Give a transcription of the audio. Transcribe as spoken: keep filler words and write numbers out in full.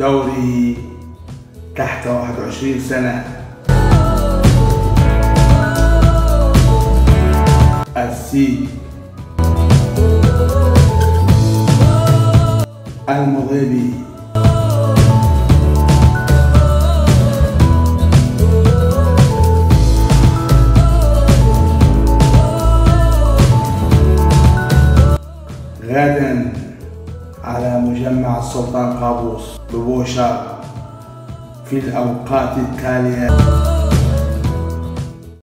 دوري تحت واحد وعشرين سنة، السي المضيبي. غدا على مجمع السلطان قابوس ببوشار في الأوقات التالية.